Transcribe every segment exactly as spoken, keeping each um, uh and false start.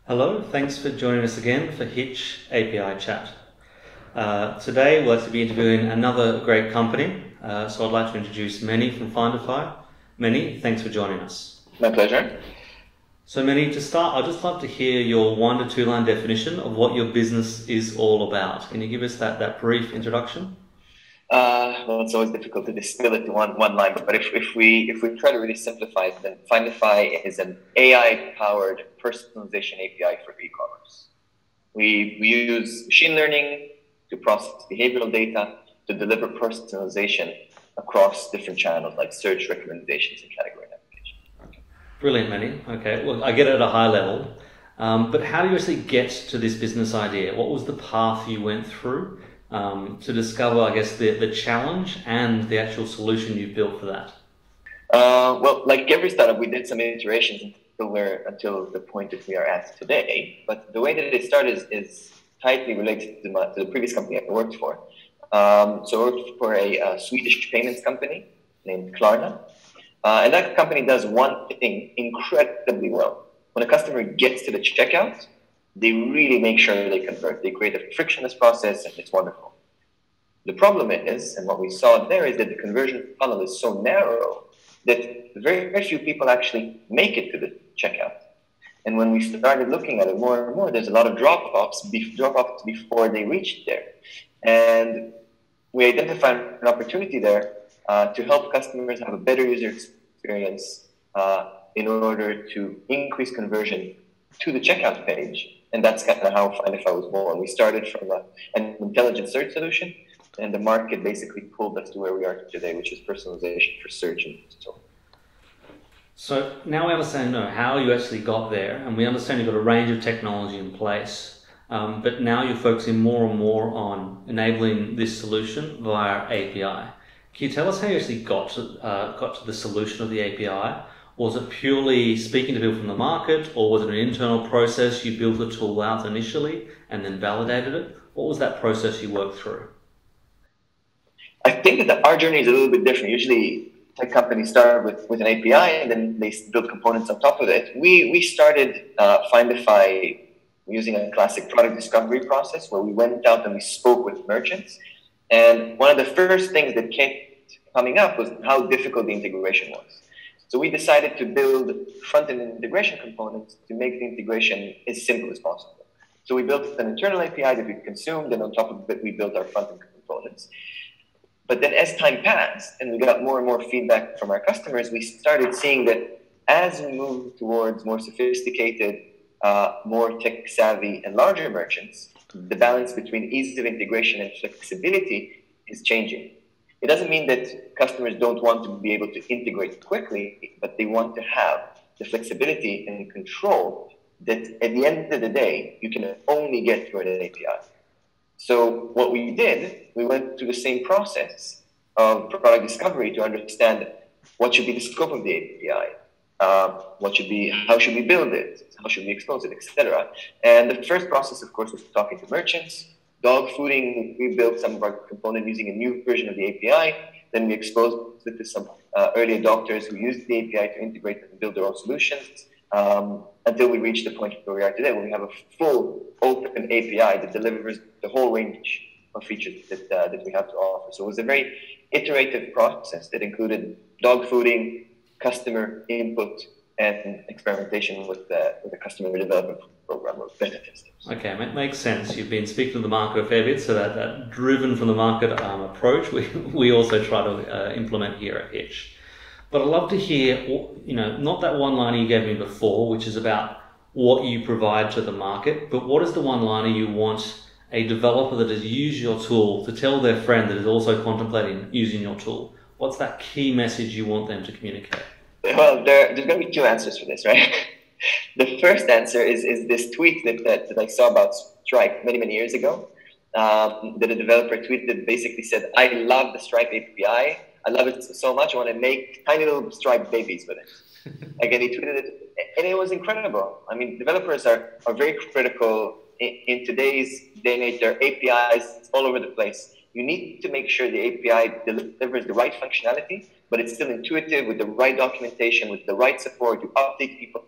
Hello, thanks for joining us again for Hitch A P I Chat. Uh, today we'll actually be interviewing another great company, uh, so I'd like to introduce Meni from Findify. Meni, thanks for joining us. My pleasure. So Meni, to start, I'd just love to hear your one to two line definition of what your business is all about. Can you give us that, that brief introduction? Uh, well, it's always difficult to distill it to one, one line, but if, if we if we try to really simplify it, then Findify is an A I-powered personalization A P I for e-commerce. We, we use machine learning to process behavioral data to deliver personalization across different channels like search, recommendations, and category navigation. Okay. Brilliant, Meni. Okay, well, I get it at a high level, um, but how do you actually get to this business idea? What was the path you went through Um, to discover, I guess, the, the challenge and the actual solution you built for that? Uh, well, like every startup, we did some iterations until we're until the point that we are at today. But the way that it started is, is tightly related to, my, to the previous company I worked for. Um, so I worked for a, a Swedish payments company named Klarna. Uh, and that company does one thing incredibly well. When a customer gets to the checkout, they really make sure they convert. They create a frictionless process, and it's wonderful. The problem is, and what we saw there, is that the conversion funnel is so narrow that very, very few people actually make it to the checkout. And when we started looking at it more and more, there's a lot of drop-offs, drop-offs before they reached there. And we identified an opportunity there uh, to help customers have a better user experience uh, in order to increase conversion to the checkout page. And that's kind of how Findify was born. We started from a, an intelligent search solution, and the market basically pulled us to where we are today, which is personalization for search and so on. So now we understand you know, how you actually got there, and we understand you've got a range of technology in place, um, but now you're focusing more and more on enabling this solution via A P I. Can you tell us how you actually got to, uh, got to the solution of the A P I? Was it purely speaking to people from the market, or was it an internal process? You built the tool out initially and then validated it? What was that process you worked through? I think that our journey is a little bit different. Usually, tech companies start with, with an A P I and then they build components on top of it. We, we started uh, Findify using a classic product discovery process where we went out and we spoke with merchants. And one of the first things that kept coming up was how difficult the integration was. So we decided to build front-end integration components to make the integration as simple as possible. So we built an internal A P I that we consumed, and on top of it, we built our front-end components. But then as time passed, and we got more and more feedback from our customers, we started seeing that as we move towards more sophisticated, uh, more tech-savvy, and larger merchants, the balance between ease of integration and flexibility is changing. It doesn't mean that customers don't want to be able to integrate quickly, but they want to have the flexibility and control that at the end of the day, you can only get through an A P I. So what we did, we went through the same process of product discovery to understand what should be the scope of the A P I, uh, what should be, how should we build it, how should we expose it, et cetera. And the first process, of course, was talking to merchants. Dog fooding, we built some of our component using a new version of the A P I. Then we exposed it to some uh, early adopters who used the A P I to integrate and build their own solutions um, until we reached the point where we are today, where we have a full open A P I that delivers the whole range of features that, uh, that we have to offer. So it was a very iterative process that included dog fooding, customer input, and experimentation with, uh, with the customer development program or beta testers. Okay, it makes sense. You've been speaking to the market a fair bit, so that, that driven from the market um, approach, we, we also try to uh, implement here at Hitch. But I'd love to hear, you know, not that one-liner you gave me before, which is about what you provide to the market, but what is the one-liner you want a developer that has used your tool to tell their friend that is also contemplating using your tool? What's that key message you want them to communicate? Well, there, there's going to be two answers for this, right? The first answer is, is this tweet that, that, that I saw about Stripe many, many years ago, um, that a developer tweeted that basically said, I love the Stripe A P I. I love it so much. I want to make tiny little Stripe babies with it. Again, he tweeted it, and it was incredible. I mean, developers are, are very critical in, in today's day and age. There are A P Is all over the place. You need to make sure the A P I delivers the right functionality, but it's still intuitive with the right documentation, with the right support. You update people.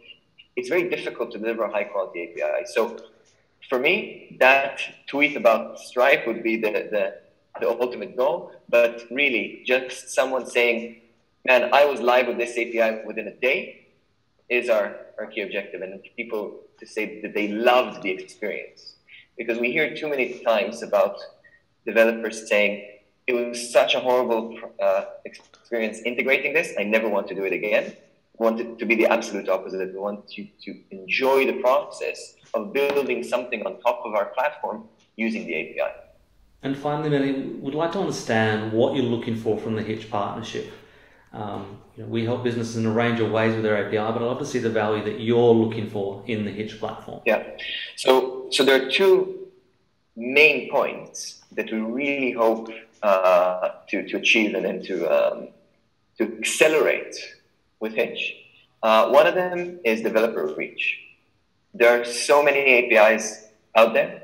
it's very difficult to deliver a high quality A P I. So for me, that tweet about Stripe would be the, the, the ultimate goal. But really, just someone saying, man, I was live with this A P I within a day is our, our key objective. And people to say that they loved the experience. Because we hear too many times about developers saying, it was such a horrible uh, experience integrating this, I never want to do it again. We want it to be the absolute opposite. We want you to enjoy the process of building something on top of our platform using the A P I. And finally, Meni, we'd like to understand what you're looking for from the Hitch partnership. Um, you know, we help businesses in a range of ways with their A P I, but I'd love to see the value that you're looking for in the Hitch platform. Yeah. So, so there are two main points that we really hope uh, to, to achieve and then to, um, to accelerate with Hitch. Uh, one of them is developer reach. There are so many A P Is out there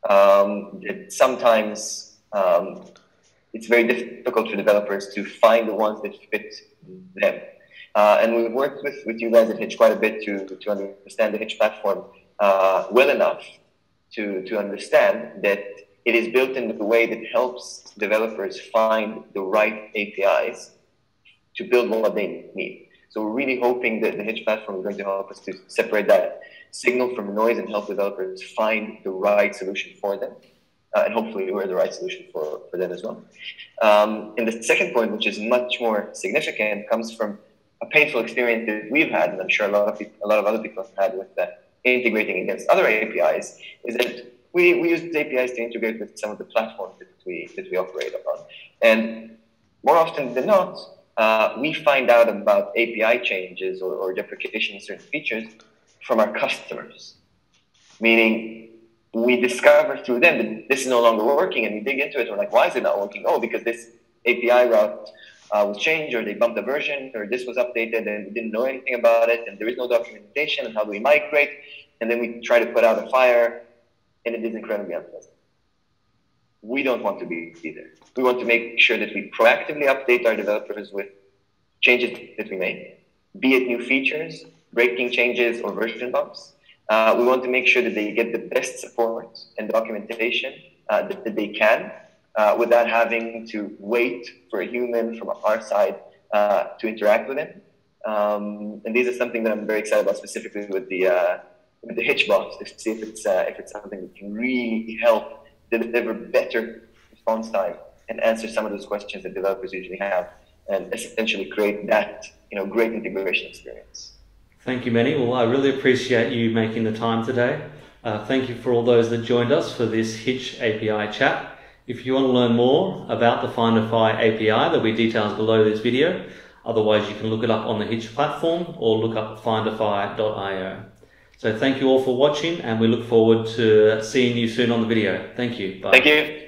um, that sometimes um, it's very difficult for developers to find the ones that fit them. Uh, and we've worked with, with you guys at Hitch quite a bit to, to understand the Hitch platform uh, well enough to, to understand that it is built in a way that helps developers find the right A P Is to build what they need. So we're really hoping that the Hitch platform is going to help us to separate that signal from noise and help developers find the right solution for them. Uh, and hopefully we're the right solution for, for them as well. Um, and the second point, which is much more significant, comes from a painful experience that we've had, and I'm sure a lot of people, a lot of other people have had with that, integrating against other A P Is, is that we, we use A P Is to integrate with some of the platforms that we, that we operate upon. And more often than not, uh, we find out about A P I changes or, or deprecation of certain features from our customers. Meaning, we discover through them that this is no longer working, and we dig into it, and we're like, why is it not working? Oh, because this A P I route uh, was changed, or they bumped a version, or this was updated, and we didn't know anything about it, and there is no documentation, and how do we migrate? And then we try to put out a fire, and it is incredibly unpleasant. We don't want to be there. We want to make sure that we proactively update our developers with changes that we make, be it new features, breaking changes, or version bumps. Uh, we want to make sure that they get the best support and documentation uh, that, that they can uh, without having to wait for a human from our side uh, to interact with them. Um, and these are something that I'm very excited about, specifically with the uh, with the Hitch box, to see if it's uh, if it's something that can really help deliver better response time and answer some of those questions that developers usually have, and essentially create that you know great integration experience. Thank you, Meni. Well, I really appreciate you making the time today. Uh, thank you for all those that joined us for this Hitch A P I chat. If you want to learn more about the Findify A P I, there'll be details below this video. Otherwise, you can look it up on the Hitch platform or look up findify dot i o. So thank you all for watching, and we look forward to seeing you soon on the video. Thank you. Bye. Thank you.